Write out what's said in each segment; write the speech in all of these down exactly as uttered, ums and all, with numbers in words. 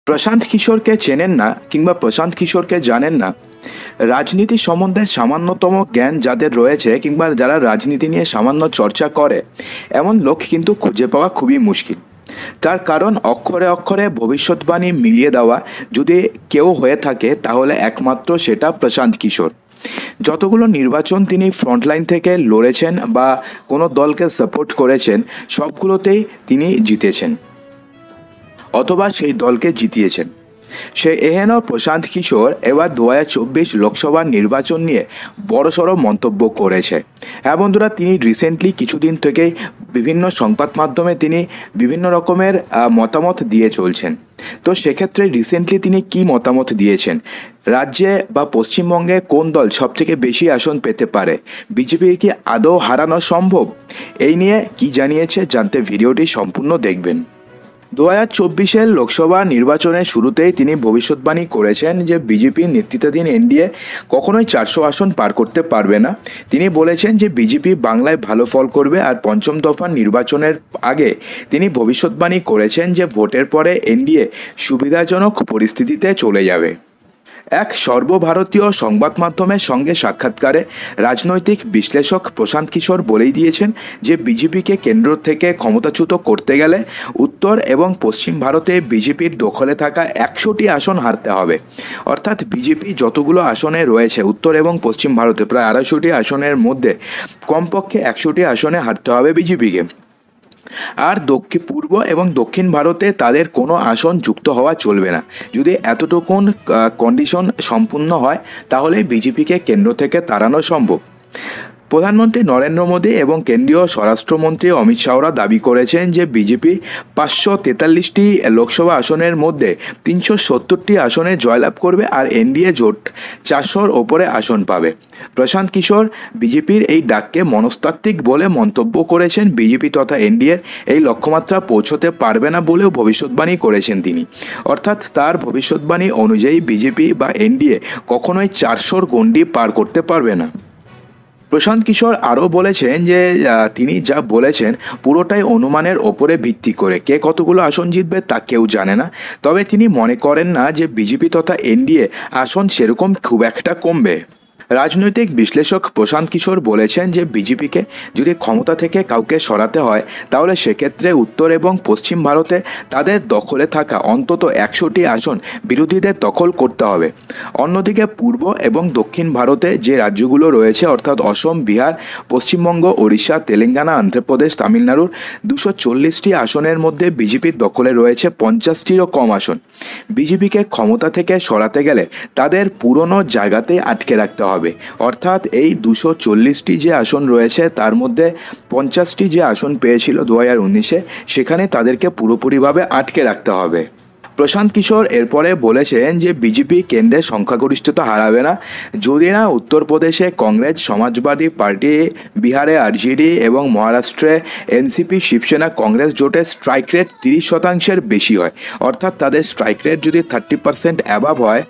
প্রশান্ত কিশোরকে চেনেন না কিংবা প্রশান্ত কিশোরকে জানেন না, রাজনীতি সম্বন্ধে সামান্যতম জ্ঞান যাদের রয়েছে কিংবা যারা রাজনীতি নিয়ে সামান্য চর্চা করে এমন লোক কিন্তু খুঁজে পাওয়া খুবই মুশকিল। তার কারণ অক্ষরে অক্ষরে ভবিষ্যৎবাণী মিলিয়ে দেওয়া যদি কেউ হয়ে থাকে তাহলে একমাত্র সেটা প্রশান্ত কিশোর। যতগুলো নির্বাচন তিনি ফ্রন্টলাইন থেকে লড়েছেন বা কোনো দলকে সাপোর্ট করেছেন সবগুলোতেই তিনি জিতেছেন অথবা সেই দলকে জিতিয়েছেন। সে এহেন প্রশান্ত কিশোর এবার দু হাজার চব্বিশ লোকসভা নির্বাচন নিয়ে বড়সড় মন্তব্য করেছে। হ্যাঁ বন্ধুরা, তিনি রিসেন্টলি কিছুদিন থেকেই বিভিন্ন সংবাদ মাধ্যমে তিনি বিভিন্ন রকমের মতামত দিয়ে চলছেন। তো সেক্ষেত্রে রিসেন্টলি তিনি কি মতামত দিয়েছেন, রাজ্যে বা পশ্চিমবঙ্গে কোন দল সবথেকে বেশি আসন পেতে পারে, বিজেপি কি আদৌ হারানো সম্ভব, এই নিয়ে কি জানিয়েছে জানতে ভিডিওটি সম্পূর্ণ দেখবেন। দু হাজার চব্বিশের লোকসভা নির্বাচনের শুরুতেই তিনি ভবিষ্যৎবাণী করেছেন যে বিজেপির নেতৃত্বাধীন এনডিএ কখনোই চারশো আসন পার করতে পারবে না। তিনি বলেছেন যে বিজেপি বাংলায় ভালো ফল করবে, আর পঞ্চম দফার নির্বাচনের আগে তিনি ভবিষ্যৎবাণী করেছেন যে ভোটের পরে এনডিএ সুবিধাজনক পরিস্থিতিতে চলে যাবে। এক সর্বভারতীয় সংবাদ মাধ্যমের সঙ্গে সাক্ষাৎকারে রাজনৈতিক বিশ্লেষক প্রশান্ত কিশোর বলেই দিয়েছেন যে বিজেপিকে কেন্দ্র থেকে ক্ষমতাচ্যুত করতে গেলে উত্তর এবং পশ্চিম ভারতে বিজেপির দখলে থাকা একশোটি আসন হারতে হবে। অর্থাৎ বিজেপি যতগুলো আসনে রয়েছে উত্তর এবং পশ্চিম ভারতে প্রায় আড়াইশোটি আসনের মধ্যে কমপক্ষে একশোটি আসনে হারতে হবে বিজেপিকে। আর দক্ষিণ পূর্ব এবং দক্ষিণ ভারতে তাদের কোনো আসন যুক্ত হওয়া চলবে না। যদি এতটুকুন কন্ডিশন সম্পূর্ণ হয় তাহলে বিজেপিকে কেন্দ্র থেকে তাড়ানো সম্ভব। প্রধানমন্ত্রী নরেন্দ্র মোদী এবং কেন্দ্রীয় স্বরাষ্ট্রমন্ত্রী অমিত শাহরা দাবি করেছেন যে বিজেপি পাঁচশো তেতাল্লিশটি লোকসভা আসনের মধ্যে তিনশো সত্তরটি আসনে জয়লাভ করবে আর এনডিএ জোট চারশোর ওপরে আসন পাবে। প্রশান্ত কিশোর বিজেপির এই ডাককে মনস্তাত্ত্বিক বলে মন্তব্য করেছেন। বিজেপি তথা এনডিএর এই লক্ষ্যমাত্রা পৌঁছতে পারবে না বলেও ভবিষ্যৎবাণী করেছেন তিনি। অর্থাৎ তার ভবিষ্যৎবাণী অনুযায়ী বিজেপি বা এনডিএ কখনোই চারশোর গণ্ডি পার করতে পারবে না। প্রশান্ত কিশোর আরও বলেছেন যে তিনি যা বলেছেন পুরোটাই অনুমানের ওপরে ভিত্তি করে, কে কতগুলো আসন জিতবে তা কেউ জানে না। তবে তিনি মনে করেন না যে বিজেপি তথা এনডিএ আসন সেরকম খুব একটা কমবে। রাজনৈতিক বিশ্লেষক প্রশান্ত কিশোর বলেছেন যে বিজেপিকে যদি ক্ষমতা থেকে কাউকে সরাতে হয় তাহলে সেক্ষেত্রে উত্তর এবং পশ্চিম ভারতে তাদের দখলে থাকা অন্তত একশোটি আসন বিরোধীদের দখল করতে হবে। অন্যদিকে পূর্ব এবং দক্ষিণ ভারতে যে রাজ্যগুলো রয়েছে অর্থাৎ অসম, বিহার, পশ্চিমবঙ্গ, ওড়িশা, তেলেঙ্গানা, অন্ধ্রপ্রদেশ, তামিলনাড়ুর দুশো চল্লিশটি আসনের মধ্যে বিজেপির দখলে রয়েছে পঞ্চাশটিরও কম আসন। বিজেপিকে ক্ষমতা থেকে সরাতে গেলে তাদের পুরনো জায়গাতেই আটকে রাখতে হবে। অর্থাৎ এই দুশো চল্লিশটি যে আসন রয়েছে তার মধ্যে পঞ্চাশটি যে আসন পেয়েছিল দু হাজার উনিশে সেখানে তাদেরকে পুরোপুরিভাবে আটকে রাখতে হবে। প্রশান্ত কিশোর এরপরে বলেছেন যে বিজেপি কেন্দ্রে সংখ্যাগরিষ্ঠতা হারাবে না যদি না উত্তরপ্রদেশে কংগ্রেস, সমাজবাদী পার্টি, বিহারে আরজেডি এবং মহারাষ্ট্রে এনসিপি, শিবসেনা, কংগ্রেস জোটের স্ট্রাইক রেট তিরিশ শতাংশের বেশি হয়। অর্থাৎ তাদের স্ট্রাইক রেট যদি থার্টি পার্সেন্ট অ্যাভাব হয়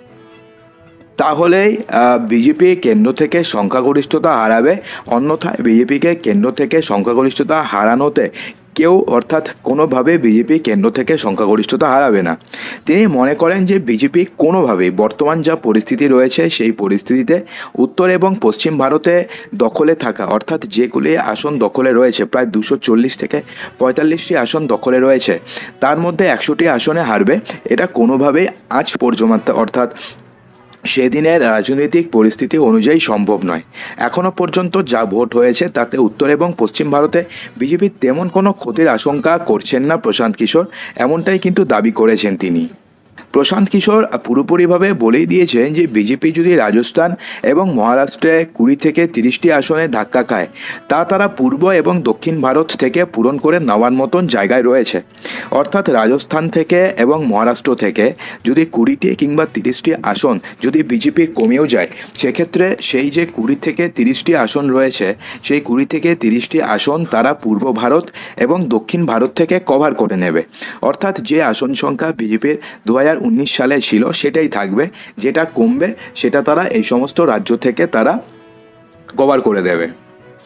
তাহলেই বিজেপি কেন্দ্র থেকে সংখ্যাগরিষ্ঠতা হারাবে। অন্যথায় বিজেপিকে কেন্দ্র থেকে সংখ্যাগরিষ্ঠতা হারানোতে কেউ অর্থাৎ কোনোভাবে বিজেপি কেন্দ্র থেকে সংখ্যাগরিষ্ঠতা হারাবে না। তিনি মনে করেন যে বিজেপি কোনোভাবেই বর্তমান যা পরিস্থিতি রয়েছে সেই পরিস্থিতিতে উত্তর এবং পশ্চিম ভারতে দখলে থাকা অর্থাৎ যেগুলি আসন দখলে রয়েছে প্রায় দুশো চল্লিশ থেকে পঁয়তাল্লিশটি আসন দখলে রয়েছে তার মধ্যে একশোটি আসনে হারবে। এটা কোনোভাবেই আজ পর্যন্ত অর্থাৎ সেদিনের রাজনৈতিক পরিস্থিতি অনুযায়ী সম্ভব নয়। এখনও পর্যন্ত যা ভোট হয়েছে তাতে উত্তর এবং পশ্চিম ভারতে বিজেপি তেমন কোনো ক্ষতির আশঙ্কা করছেন না প্রশান্ত কিশোর, এমনটাই কিন্তু দাবি করেছেন তিনি। প্রশান্ত কিশোর পুরোপুরিভাবে বলেই দিয়েছেন যে বিজেপি যদি রাজস্থান এবং মহারাষ্ট্রে কুড়ি থেকে তিরিশটি আসনে ধাক্কা খায় তা তারা পূর্ব এবং দক্ষিণ ভারত থেকে পূরণ করে নেওয়ার মতন জায়গায় রয়েছে। অর্থাৎ রাজস্থান থেকে এবং মহারাষ্ট্র থেকে যদি কুড়িটি কিংবা তিরিশটি আসন যদি বিজেপির কমেও যায় সেক্ষেত্রে সেই যে কুড়ি থেকে তিরিশটি আসন রয়েছে সেই কুড়ি থেকে তিরিশটি আসন তারা পূর্ব ভারত এবং দক্ষিণ ভারত থেকে কভার করে নেবে। অর্থাৎ যে আসন সংখ্যা বিজেপির দু হাজার উনিশ সালে ছিল সেটাই থাকবে, যেটা কমবে সেটা তারা এই সমস্ত রাজ্য থেকে তারা কভার করে দেবে।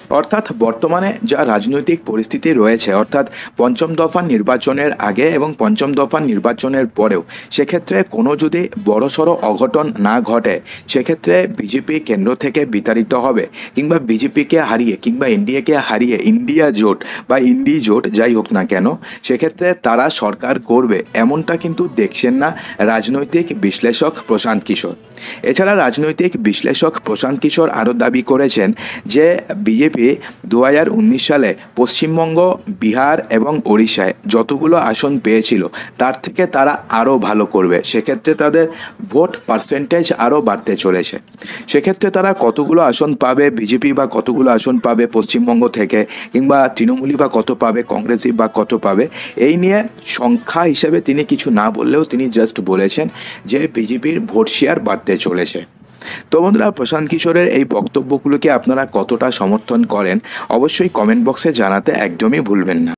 অর্থাৎ বর্তমানে যা রাজনৈতিক পরিস্থিতি রয়েছে, অর্থাৎ পঞ্চম দফা নির্বাচনের আগে এবং পঞ্চম দফা নির্বাচনের পরেও সেক্ষেত্রে কোনো যদি বড়সড় অঘটন না ঘটে, সেক্ষেত্রে বিজেপি কেন্দ্র থেকে বিতাড়িত হবে কিংবা বিজেপিকে হারিয়ে কিংবা এনডিএকে হারিয়ে ইন্ডিয়া জোট বা ইন্ডি জোট যাই হোক না কেন, সেক্ষেত্রে তারা সরকার করবে এমনটা কিন্তু দেখছেন না রাজনৈতিক বিশ্লেষক প্রশান্ত কিশোর। এছাড়া রাজনৈতিক বিশ্লেষক প্রশান্ত কিশোর আরও দাবি করেছেন যে বিজেপি দু হাজার উনিশ সালে পশ্চিমবঙ্গ, বিহার এবং ওড়িশায় যতগুলো আসন পেয়েছিল তার থেকে তারা আরও ভালো করবে, সেক্ষেত্রে তাদের ভোট পার্সেন্টেজ আরও বাড়তে চলেছে। সেক্ষেত্রে তারা কতগুলো আসন পাবে বিজেপি বা কতগুলো আসন পাবে পশ্চিমবঙ্গ থেকে, কিংবা তৃণমূলী বা কত পাবে, কংগ্রেসি বা কত পাবে, এই নিয়ে সংখ্যা হিসেবে তিনি কিছু না বললেও তিনি জাস্ট বলেছেন যে বিজেপির ভোট শেয়ার বাড়তে চলেছে। তো বন্ধুরা, প্রশান্ত কিশোরের এই বক্তব্যগুলোকে আপনারা কতটা সমর্থন করেন অবশ্যই কমেন্ট বক্সে জানাতে একদমই ভুলবেন না।